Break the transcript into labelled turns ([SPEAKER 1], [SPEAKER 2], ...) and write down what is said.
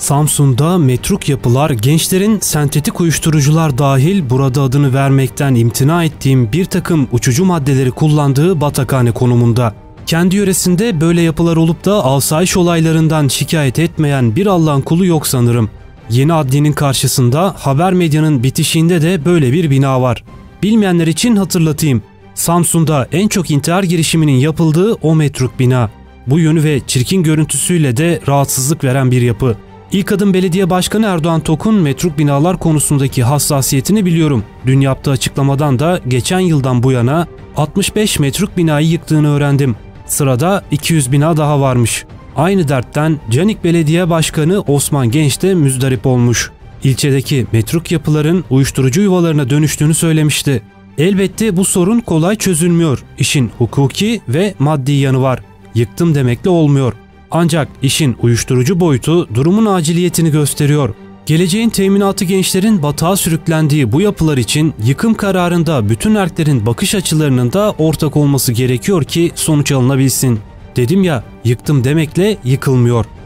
[SPEAKER 1] Samsun'da metruk yapılar gençlerin sentetik uyuşturucular dahil burada adını vermekten imtina ettiğim bir takım uçucu maddeleri kullandığı batakhane konumunda. Kendi yöresinde böyle yapılar olup da asayiş olaylarından şikayet etmeyen bir Allah'ın kulu yok sanırım. Yeni adliyenin karşısında haber medyanın bitişiğinde de böyle bir bina var. Bilmeyenler için hatırlatayım. Samsun'da en çok intihar girişiminin yapıldığı o metruk bina. Bu yönü ve çirkin görüntüsüyle de rahatsızlık veren bir yapı. İlk Adım Belediye Başkanı Erdoğan Tok'un metruk binalar konusundaki hassasiyetini biliyorum. Dün yaptığı açıklamadan da geçen yıldan bu yana 65 metruk binayı yıktığını öğrendim. Sırada 200 bina daha varmış. Aynı dertten Canik Belediye Başkanı Osman Genç de müzdarip olmuş. İlçedeki metruk yapıların uyuşturucu yuvalarına dönüştüğünü söylemişti. Elbette bu sorun kolay çözülmüyor. İşin hukuki ve maddi yanı var. Yıktım demekle olmuyor. Ancak işin uyuşturucu boyutu durumun aciliyetini gösteriyor. Geleceğin teminatı gençlerin batağa sürüklendiği bu yapılar için yıkım kararında bütün erklerin bakış açılarının da ortak olması gerekiyor ki sonuç alınabilsin. Dedim ya, yıktım demekle yıkılmıyor.